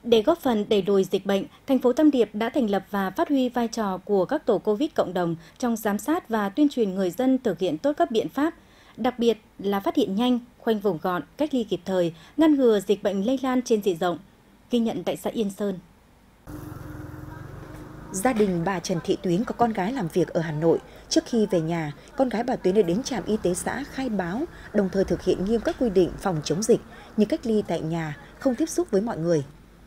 Để góp phần đẩy lùi dịch bệnh, thành phố Tam Điệp đã thành lập và phát huy vai trò của các tổ COVID cộng đồng trong giám sát và tuyên truyền người dân thực hiện tốt các biện pháp, đặc biệt là phát hiện nhanh, khoanh vùng gọn, cách ly kịp thời, ngăn ngừa dịch bệnh lây lan trên diện rộng. Ghi nhận tại xã Yên Sơn. Gia đình bà Trần Thị Tuyến có con gái làm việc ở Hà Nội. Trước khi về nhà, con gái bà Tuyến đã đến trạm y tế xã khai báo, đồng thời thực hiện nghiêm các quy định phòng chống dịch như cách ly tại nhà, không tiếp xúc với mọi người.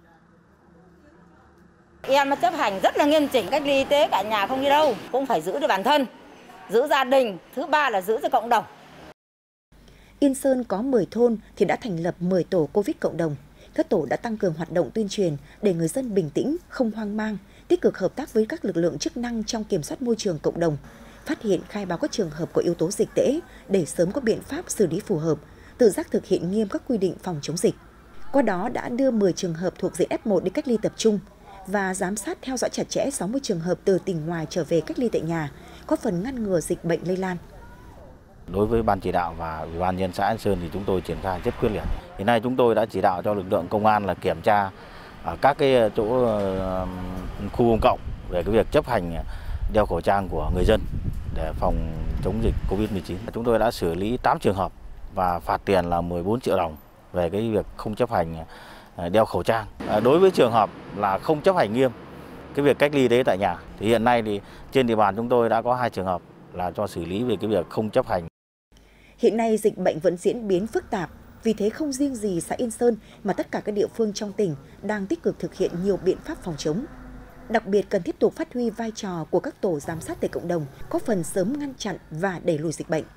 Em chấp hành rất là nghiêm chỉnh, cách ly y tế cả nhà không đi đâu, cũng phải giữ được bản thân, giữ gia đình, thứ ba là giữ cho cộng đồng. Yên Sơn có 10 thôn thì đã thành lập 10 tổ COVID cộng đồng. Các tổ đã tăng cường hoạt động tuyên truyền để người dân bình tĩnh, không hoang mang, tích cực hợp tác với các lực lượng chức năng trong kiểm soát môi trường cộng đồng, phát hiện khai báo các trường hợp có yếu tố dịch tễ để sớm có biện pháp xử lý phù hợp, tự giác thực hiện nghiêm các quy định phòng chống dịch. Qua đó đã đưa 10 trường hợp thuộc diện F1 đi cách ly tập trung và giám sát theo dõi chặt chẽ 60 trường hợp từ tỉnh ngoài trở về cách ly tại nhà, góp phần ngăn ngừa dịch bệnh lây lan. Đối với Ban chỉ đạo và Ủy ban nhân dân xã An Sơn thì chúng tôi triển khai rất quyết liệt. Hiện nay chúng tôi đã chỉ đạo cho lực lượng công an là kiểm tra ở các cái chỗ khu công cộng về cái việc chấp hành đeo khẩu trang của người dân để phòng chống dịch Covid-19. Chúng tôi đã xử lý 8 trường hợp và phạt tiền là 14 triệu đồng về cái việc không chấp hành đeo khẩu trang. Đối với trường hợp là không chấp hành nghiêm cái việc cách ly y tế tại nhà thì hiện nay thì trên địa bàn chúng tôi đã có 2 trường hợp là cho xử lý về cái việc không chấp hành. Hiện nay dịch bệnh vẫn diễn biến phức tạp, vì thế không riêng gì xã Yên Sơn mà tất cả các địa phương trong tỉnh đang tích cực thực hiện nhiều biện pháp phòng chống. Đặc biệt cần tiếp tục phát huy vai trò của các tổ giám sát tại cộng đồng, có phần sớm ngăn chặn và đẩy lùi dịch bệnh.